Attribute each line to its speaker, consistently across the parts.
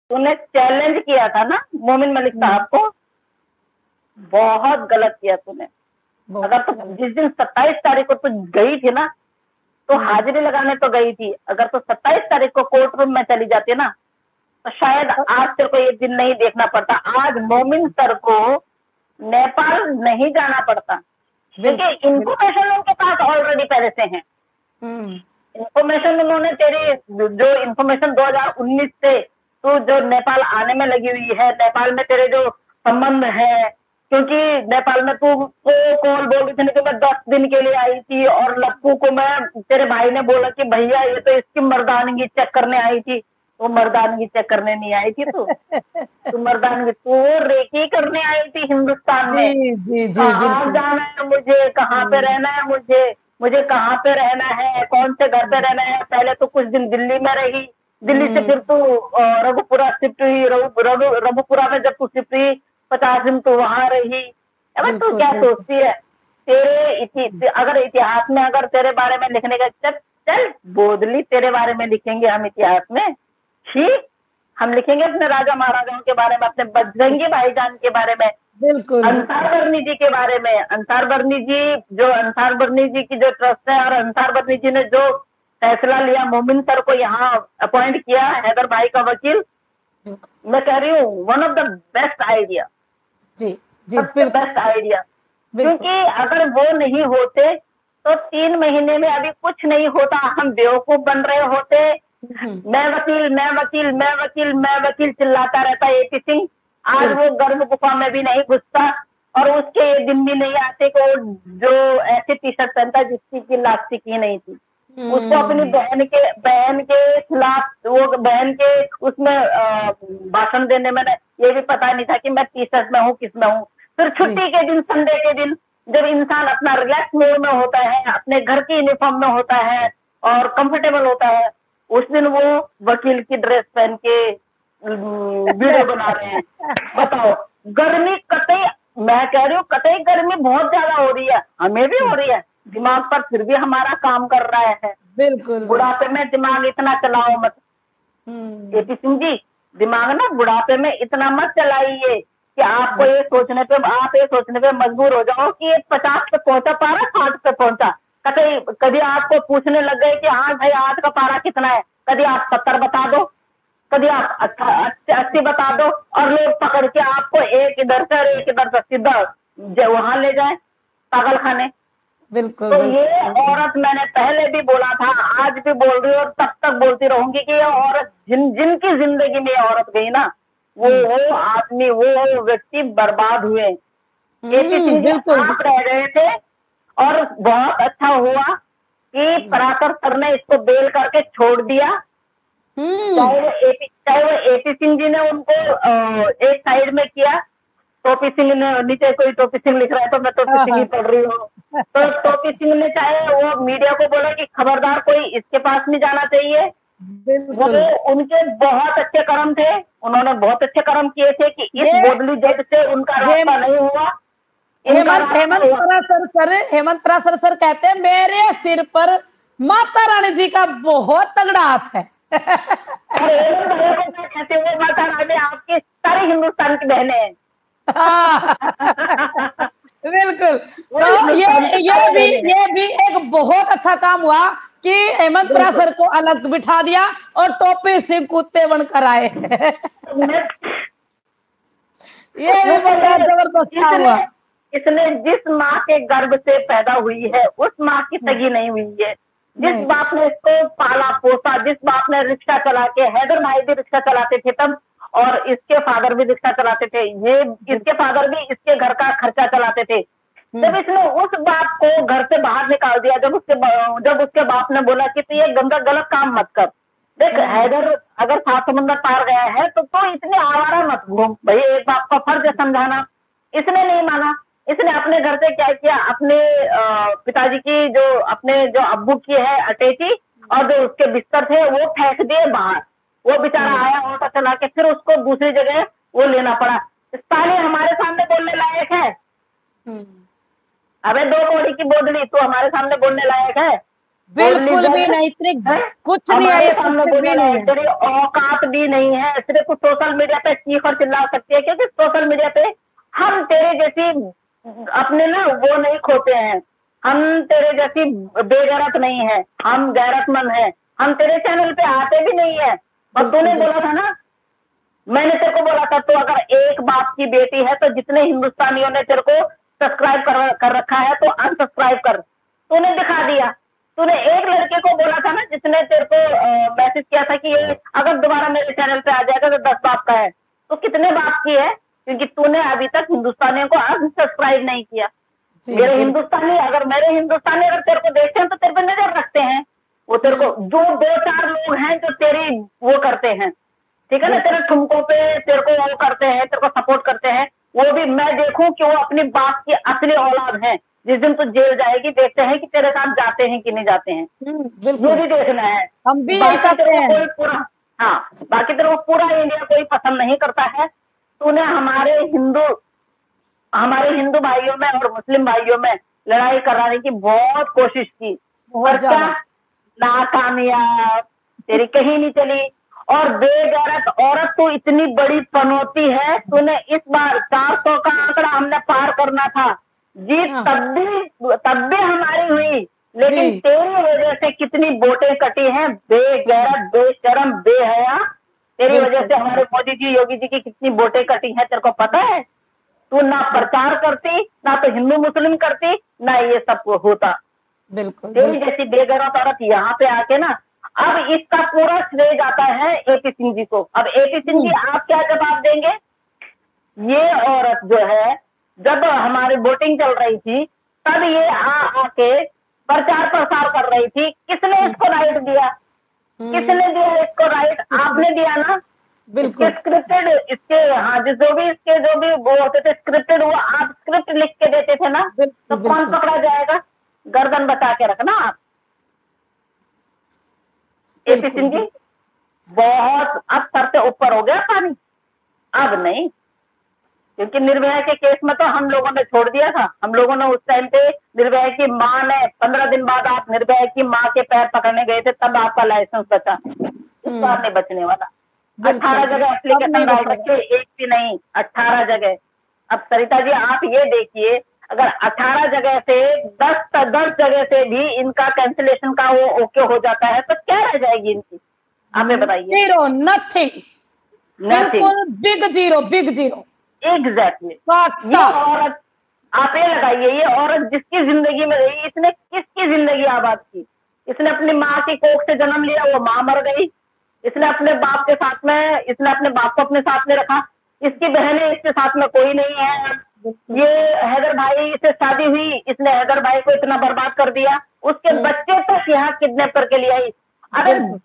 Speaker 1: तूने चैलेंज किया था ना मोमिन मलिक साहब को, बहुत गलत किया तूने। अगर तो जिस दिन 27 तारीख को तू गई थी ना, तो हाजिरी लगाने तो गई थी, अगर तो 27 तारीख को कोर्ट रूम में चली जाती ना, तो शायद आज तेरे को ये दिन नहीं देखना पड़ता। आज मोमिन सर को नेपाल नहीं जाना पड़ता, क्योंकि इन्फॉर्मेशन उनके पास ऑलरेडी पहले से है। इन्फॉर्मेशन उन्होंने तेरी जो इन्फॉर्मेशन 2019 से तू जो नेपाल आने में लगी हुई है, नेपाल में तेरे जो संबंध है, क्योंकि नेपाल में तू को कॉल बोल रही थी कि मैं 10 दिन के लिए आई थी, और लप्पू को मैं, तेरे भाई ने बोला कि भैया ये तो इसकी मर्दानगी चेक करने आई थी। वो मर्दानगी चेक करने नहीं आई थी, तू मर्दानगी, तू रेकी करने आई थी हिंदुस्तान में।
Speaker 2: जी जी
Speaker 1: कहाँ जाना है मुझे, कहाँ पे रहना है मुझे कहाँ पे रहना है, कौन से घर पे रहना है। पहले तो कुछ दिन दिल्ली में रही, दिल्ली से फिर तू रघुपुरा शिफ्ट हुई, रघुपुरा में जब तू शिफ्ट हुई 50 दिन तू वहां रही। अब तू क्या सोचती है, तेरे अगर इतिहास में अगर तेरे बारे में लिखने का, चल बोदली तेरे बारे में लिखेंगे हम इतिहास में, ठीक, हम लिखेंगे अपने राजा महाराजाओं के बारे में, अपने बजरंगी भाईजान के बारे में,
Speaker 2: बिल्कुल,
Speaker 1: अंसार बर्नी जी के बारे में। अंसार बर्नी जी की जो ट्रस्ट है, और अंसार बर्नी जी ने जो फैसला लिया, मोमिन सर को यहाँ अपॉइंट किया हैदर भाई का वकील, मैं कह रही हूँ one of the best idea, सबसे बेस्ट आइडिया। क्योंकि अगर वो नहीं होते तो 3 महीने में अभी कुछ नहीं होता, हम बेवकूफ बन रहे होते। मैं वकील, मैं वकील, मैं वकील, मैं वकील चिल्लाता रहता एपी सिंह। आज वो गर्भ गुफा में भी नहीं घुसता, और उसके ये दिन भी नहीं आते कि वो जो ऐसे टी शर्ट पहनता जिसकी की लास्टिक ही नहीं थी। उसको अपनी बहन के खिलाफ, वो बहन के उसमें भाषण देने में ये भी पता नहीं था कि मैं टी शर्ट में हूँ, किस में हूँ। फिर छुट्टी के दिन, संडे के दिन, जब इंसान अपना रिलैक्स मोड में होता है, अपने घर की यूनिफॉर्म में होता है और कंफर्टेबल होता है, उस दिन वो वकील की ड्रेस पहन के वीडियो बना रहे हैं। बताओ, गर्मी कतई, मैं कह रही हूँ कतई गर्मी बहुत ज्यादा हो रही है, हमें भी हो रही है दिमाग पर, फिर भी हमारा काम कर रहा है।
Speaker 2: बिल्कुल,
Speaker 1: बुढ़ापे में दिमाग इतना चलाओ मत एपी सिंह जी, दिमाग ना बुढ़ापे में इतना मत चलाइए कि आपको ये सोचने पे मजबूर हो जाओ कि ये 50 पे पहुंचा पारा, 60 पे पहुंचा। कभी आपको पूछने लग गए कि हाँ भाई आज का पारा कितना है, कभी आप 70 बता दो, कभी आप 80 बता दो, और लोग पकड़ के आपको एक इधर से और एक इधर से सीधा वहां ले जाए पागल खाने।
Speaker 2: बिल्कुल,
Speaker 1: तो ये औरत, मैंने पहले भी बोला था, आज भी बोल रही हूँ और तब तक बोलती रहूंगी कि ये औरत, जिनकी जिंदगी में औरत गई ना, वो आदमी, वो व्यक्ति बर्बाद हुए। एपी सिंह जी आप रह गए थे, और बहुत अच्छा हुआ कि पराशर सर ने इसको बेल करके छोड़ दिया। चाहे वो एपी सिंह जी ने उनको एक साइड में किया, टोपी सिंह ने, नीचे कोई टोपी सिंह लिख रहा है तो मैं टोपी सिंह ही पढ़ रही हूँ, तो टोपी सिंह ने चाहे वो मीडिया को बोला कि खबरदार कोई इसके पास नहीं जाना चाहिए। वो उनके बहुत अच्छे कर्म थे, उन्होंने बहुत अच्छे कर्म किए थे कि इस बोदली जज से उनका रास्ता नहीं हुआ।
Speaker 2: हेमंत पराशर सर कहते हैं मेरे सिर पर माता रानी जी का बहुत तगड़ा हाथ है।
Speaker 1: कहते हुए माता रानी आपकी सारी हिंदुस्तान की बहनें हैं।
Speaker 2: बिल्कुल, तो ये भी एक बहुत अच्छा काम हुआ कि हेमंत पराशर को अलग बिठा दिया और टोपी सिंह कुत्ते बनकर आए। ये भी बहुत जबरदस्त काम हुआ।
Speaker 1: इसने जिस माँ के गर्भ से पैदा हुई है, उस माँ की सगी नहीं हुई है। जिस बाप ने इसको पाला पोसा, जिस बाप ने रिक्शा चला के, हैदर भाई भी रिक्शा चलाते थे तब, और इसके फादर भी रिक्शा चलाते थे, ये इसके फादर भी इसके घर का खर्चा चलाते थे। जब इसने उस बाप को घर से बाहर निकाल दिया, जब उसके बाप ने बोला कि तू ये गलत काम मत कर, देख हैदर अगर 7 समुंदर पार गया है तो इतने आवारा मत घूम भाई, एक बाप का फर्ज है समझाना। इसने नहीं माना, इसने अपने घर से क्या किया, अपने पिताजी की अपने जो अब्बू की है अटैची, और जो उसके बिस्तर थे वो फेंक दिए बाहर। वो बेचारा आया ऑटो चला के, फिर उसको दूसरी जगह वो लेना पड़ा। साले हमारे सामने बोलने लायक है? अबे 2 कौड़ी की बोदली, तू हमारे सामने बोलने लायक है?
Speaker 2: बिल्कुल भी नहीं, तेरे कुछ नहीं है,
Speaker 1: हमारे
Speaker 2: ये
Speaker 1: सामने
Speaker 2: कुछ
Speaker 1: बोले
Speaker 2: भी
Speaker 1: रहे,
Speaker 2: नहीं है।
Speaker 1: तेरी औकात भी नहीं है, सिर्फ सोशल मीडिया पे चीख और चिल्ला सकती है, क्योंकि सोशल मीडिया पे हम तेरे जैसी अपने ना वो नहीं खोते हैं, हम तेरे जैसी बेगैरत नहीं है, हम गैरतमंद है, हम तेरे चैनल पे आते भी नहीं है। और तूने
Speaker 2: बिल्कुल
Speaker 1: बोला था ना, मैंने तेरे को बोला था, तो अगर एक बाप की बेटी है तो जितने हिंदुस्तानियों ने तेरे को सब्सक्राइब कर रखा है तो अनसब्सक्राइब कर। तूने दिखा दिया। तूने एक लड़के को बोला था ना, जिसने तेरे को मैसेज किया था कि ये अगर दोबारा मेरे चैनल पे आ जाएगा तो 10 बाप का है। तो कितने बाप की है? क्योंकि तूने अभी तक हिंदुस्तानियों को अनसब्सक्राइब नहीं किया।
Speaker 2: जी,
Speaker 1: मेरे
Speaker 2: बिल्कुल
Speaker 1: हिंदुस्तानी अगर मेरे हिंदुस्तानी अगर तेरे को देखते हैं तो तेरे पे नजर रखते हैं। वो तेरे को जो 2-4 लोग हैं जो तेरी वो करते हैं, ठीक है ना, तेरे ठुमकों पे तेरे को वो करते हैं, तेरे को सपोर्ट करते हैं, वो भी मैं देखूं कि वो अपनी बाप की असली औलाद है। जिस दिन तू जेल जाएगी देखते हैं कि तेरे साथ जाते हैं कि नहीं जाते हैं, ये
Speaker 2: बिल्कुल
Speaker 1: भी देखना है।
Speaker 2: हम भी यही
Speaker 1: बाकी
Speaker 2: चाहते
Speaker 1: तेरे को
Speaker 2: हैं।
Speaker 1: कोई पूरा, हाँ, बाकी तेरे को पूरा इंडिया कोई पसंद नहीं करता है। तूने हमारे हिंदू भाइयों में और मुस्लिम भाइयों में लड़ाई कराने की बहुत कोशिश की, पर
Speaker 2: बहुत
Speaker 1: क्या,
Speaker 2: ज्यादा।
Speaker 1: नाकामयाब, तेरी कहीं नहीं चली। और बेगैरत औरत तो इतनी बड़ी पनौती है, तूने इस बार 400 का आंकड़ा हमने पार करना था, जीत
Speaker 2: हाँ
Speaker 1: तब भी हमारी हुई, लेकिन
Speaker 2: जी
Speaker 1: तेरी वजह से कितनी वोटें कटी हैं, बेगैरत, बेशरम, बेहया। तेरी वजह
Speaker 2: बिल्कुल
Speaker 1: से हमारे मोदी जी, योगी जी की कितनी वोटें कटी हैं, तेरे को पता है? तू ना प्रचार करती, ना तो हिंदू मुस्लिम करती, ना ये सब होता।
Speaker 2: बिल्कुल
Speaker 1: तेरी
Speaker 2: बिल्कुल
Speaker 1: जैसी बेगैरत औरत यहाँ पे आके ना, अब इसका पूरा श्रेय जाता है एपी सिंह जी को। अब एपी सिंह जी आप क्या जवाब देंगे? ये औरत जो है, जब हमारी वोटिंग चल रही थी तब ये आके प्रचार प्रसार कर रही थी, किसने इसको राइट दिया? किसने दिया इसको राइट? आपने दिया ना। इसके
Speaker 2: बिल्कुल
Speaker 1: स्क्रिप्टेड, इसके, हाँ, जो भी वो होते थे स्क्रिप्टेड, वो आप स्क्रिप्ट लिख के देते थे ना, तो
Speaker 2: बिल्कुल
Speaker 1: कौन
Speaker 2: बिल्कुल
Speaker 1: पकड़ा जाएगा? गर्दन बचा के रखना आप। एपी
Speaker 2: बिल्कुल
Speaker 1: सिंह जी, बहुत अब सर से ऊपर हो गया पानी, अब नहीं। क्योंकि निर्भया के केस में तो हम लोगों ने छोड़ दिया था, हम लोगों ने उस टाइम पे निर्भया की माँ ने 15 दिन बाद आप निर्भया की माँ के पैर पकड़ने गए थे, तब आपका लाइसेंस बचा, इस बार नहीं बचने वाला।
Speaker 2: बिल्कुल
Speaker 1: 18 जगह
Speaker 2: अब नहीं
Speaker 1: एप्लीकेशन डाल
Speaker 2: बचेगा।
Speaker 1: रखे, एक भी नहीं, 18 जगह। अब सरिता जी आप ये देखिए, अगर 18 जगह से 10 जगह से भी इनका कैंसिलेशन का वो ओके हो जाता है तो क्या रह जाएगी इनकी? आप ये बताइए।
Speaker 2: जीरो, नथिंग,
Speaker 1: नथिंग,
Speaker 2: बिल्कुल big zero, big zero.
Speaker 1: Exactly. ये
Speaker 2: काटा।
Speaker 1: औरत, आप ये लगाइए, ये औरत जिसकी जिंदगी में रही, इसने किसकी जिंदगी आबाद की? इसने अपनी माँ की कोख से जन्म लिया, वो माँ मर गई। इसने अपने बाप के साथ में, इसने अपने बाप को अपने साथ में रखा, इसकी बहनें, इसके साथ में कोई नहीं है।
Speaker 2: बिल्कुल
Speaker 1: ये हैदर भाई से शादी हुई, इसने हैदर भाई को इतना बर्बाद कर दिया, उसके बच्चे तक यहाँ किडनैप करके ले आई। अरे
Speaker 2: बिल्कुल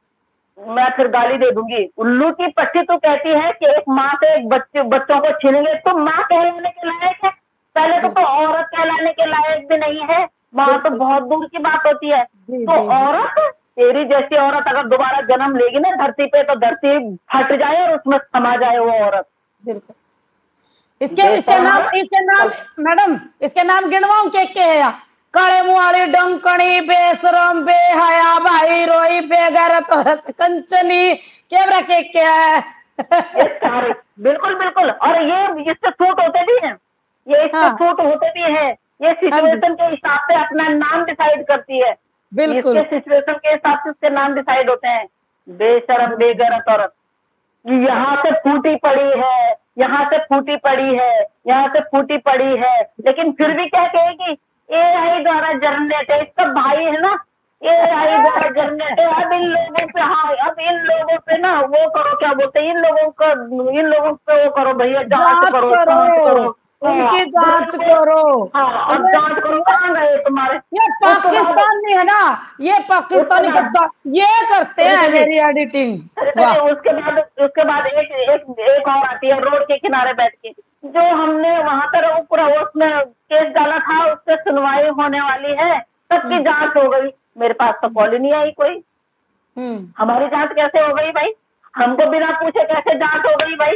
Speaker 1: मैं फिर गाली दे दूंगी, उल्लू की पट्टी तो कहती है कि एक माँ से एक बच्चों को छीनेंगे, तो माँ कहलाने के लायक है? पहले तो
Speaker 2: बिल्कुल
Speaker 1: औरत कहलाने के लायक भी नहीं है, माँ तो
Speaker 2: बिल्कुल
Speaker 1: बहुत दूर की बात होती है।
Speaker 2: जी
Speaker 1: तो
Speaker 2: जी जी
Speaker 1: औरत, तेरी जैसी औरत अगर दोबारा जन्म लेगी ना धरती पे, तो धरती फट जाए और उसमें समा जाए वो औरत।
Speaker 2: बिल्कुल। इसके इसके
Speaker 1: बेशरम
Speaker 2: नाम,
Speaker 1: औरत।
Speaker 2: इसके नाम, मैडम इसके नाम गिनवाऊं के है या? काले मुआड़ी, डंकणी, बेशरम, बेहया, भाई रोई, बेगैरत औरत, कंचनी, केवरा के है।
Speaker 1: ये सारे, बिल्कुल बिल्कुल, और ये इससे सूट होते भी हैं, ये इससे
Speaker 2: हाँ
Speaker 1: सूट होते भी हैं। ये
Speaker 2: हाँ जी
Speaker 1: सिचुएशन के हिसाब से अपना नाम डिसाइड करती है, इसके
Speaker 2: बिल्कुल
Speaker 1: सिचुएशन के हिसाब से उसके नाम डिसाइड होते हैं। बेशरम, बेगैरत औरत, यहाँ से फूटी पड़ी है, यहाँ से फूटी पड़ी है, यहाँ से फूटी पड़ी है, लेकिन फिर भी क्या कहेगी? एआई द्वारा जनरेट है, इसका भाई है ना, एआई द्वारा जनरेट है। अब इन लोगों पे, हाँ, अब इन लोगों पे ना वो करो, क्या बोलते हैं, इन लोगों पे वो करो भैया, जांच
Speaker 2: जांच
Speaker 1: करो,
Speaker 2: करो,
Speaker 1: जांच करो। हाँ,
Speaker 2: उनकी
Speaker 1: जो
Speaker 2: जांच
Speaker 1: इनको,
Speaker 2: करो।
Speaker 1: हाँ, अब
Speaker 2: ये
Speaker 1: जांच करो
Speaker 2: ये
Speaker 1: कहाँ गए तुम्हारे।
Speaker 2: ये
Speaker 1: उसके बाद,
Speaker 2: पाकिस्तान में है ना, ये
Speaker 1: उसके
Speaker 2: पाकिस्तानी
Speaker 1: बाद
Speaker 2: गद्दार ये करते हैं
Speaker 1: सरिता जी,
Speaker 2: मेरी एडिटिंग।
Speaker 1: सरिता जी,
Speaker 2: वाह
Speaker 1: उसके बाद एक और आती है रोड के किनारे बैठ के, जो हमने वहां पर वो पूरा उसमें केस डाला था, उस पर सुनवाई होने वाली है, सबकी जांच हो गई, मेरे पास तो कॉल ही नहीं आई कोई।
Speaker 2: हम्म
Speaker 1: हमारी जांच कैसे हो गई भाई? हमको बिना पूछे कैसे जांच हो गई भाई?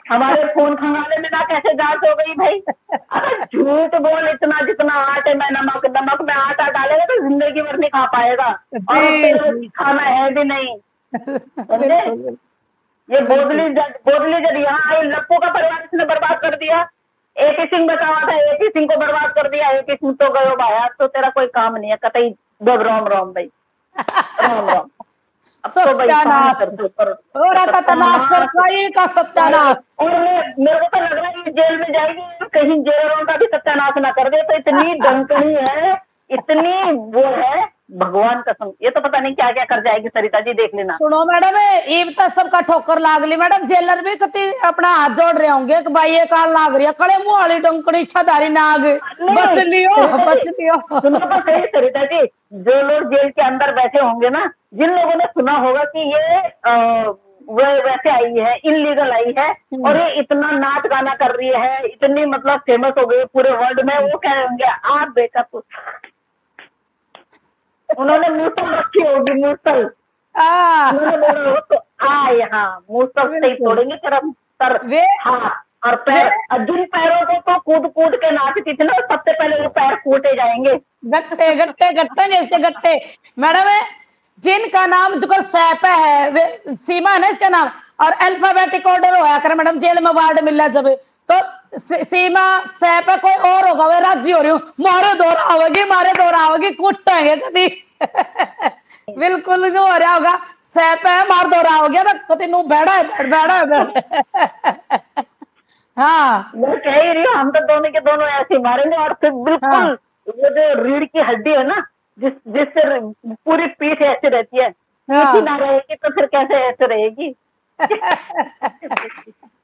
Speaker 1: हमारे फोन खंगाले में ना कैसे जांच हो गई भाई। अरे झूठ बोल, इतना जितना आटे में नमक, नमक में आटा डालेगा तो जिंदगी भर नहीं खा पाएगा, और
Speaker 2: जी
Speaker 1: तेरे को खाना है भी नहीं, समझे।
Speaker 2: बिल्कुल
Speaker 1: ये
Speaker 2: बिल्कुल।
Speaker 1: बोधली जब यहाँ आई, लप्पू का परिवार इसने बर्बाद कर दिया। एक ही सिंह बचा हुआ था, एक ही सिंह को बर्बाद कर दिया, एक ही सिंह तो गयो भाया, तो तेरा कोई काम नहीं है कतई। जब राम राम भाई, राम राम। अब तो भाई काम
Speaker 2: सत्यानाश,
Speaker 1: कर दो पर
Speaker 2: थोड़ा का तनाश कर
Speaker 1: सत्यानाश।
Speaker 2: पाई का सत्यानाश।
Speaker 1: और मेरे को तो लग रहा है कि जेल में जाएगी, कहीं जेलरों का भी सत्यानाश ना कर दे, तो इतनी डंकनी है, इतनी वो है, भगवान कसम। ये तो पता नहीं क्या क्या कर जाएगी सरिता जी, देख लेना।
Speaker 2: सुनो मैडम, ईब तो सबका ठोकर लाग ली मैडम। जेलर भी कति अपना हाथ जोड़ रहे होंगे कि भाई ये काल लाग रही है, कड़े मुंह वाली डंकड़ी छदारी नाग, बच
Speaker 1: नहीं
Speaker 2: लियो
Speaker 1: सरिता
Speaker 2: बच
Speaker 1: जी,
Speaker 2: लियो।
Speaker 1: सुनो तो सही सरिता जी, जो लोग जेल के अंदर बैठे होंगे ना, जिन लोगों ने सुना होगा कि ये वो वैसे आई है, इनलीगल आई है, और ये इतना नाच गाना कर रही है, इतनी मतलब फेमस हो गई पूरे वर्ल्ड में, वो कह रहे होंगे आप बेटा तो उन्होंने मूसल रखी होगी, मूसल। उन्होंने बोला हो तो आ यहाँ मूसल से ही
Speaker 2: बिल्कुल।
Speaker 1: तोड़ेंगे तरफ तर।
Speaker 2: वे
Speaker 1: हाँ, और
Speaker 2: वे
Speaker 1: पैर, जिन पैरों को तो कूद कूद के नाचती थी ना, सबसे पहले वो पैर कूटे जाएंगे।
Speaker 2: गट्टे गट्टे गट्टे जैसे गट्टे मैडम है, जिनका नाम जो सैप है, वे सीमा है ना इसका नाम, और अल्फाबेटिक ऑर्डर होया करे मैडम, जेल में वार्ड मिल जब तो सीमा सैप है, कोई और होगा वे राजी हो रही हूँ, मारे दौर आओगी मारे दौर आओगी, कूटेंगे कभी। बिल्कुल जो हो रहा होगा, सैप है मार दौर आओगे तो कभी नू बैठा है बैठा है बैठा। हाँ
Speaker 1: मैं कह ही रही हूँ, हम तो दोनों के दोनों ऐसे ही मारेंगे, और फिर
Speaker 2: हाँ
Speaker 1: बिल्कुल वो जो रीढ़ की हड्डी है ना, जिससे पूरी पीठ ऐसे रहती है, पीठ ही
Speaker 2: हाँ।
Speaker 1: ना रहेगी तो फिर कैसे ऐसे रहेगी।